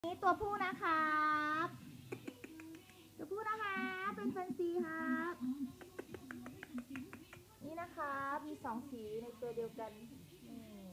นี่ตัวผู้นะครับตัวผู้นะคะเป็นแฟนซีครับนี่นะคะมี2 สีในตัวเดียวกันนี่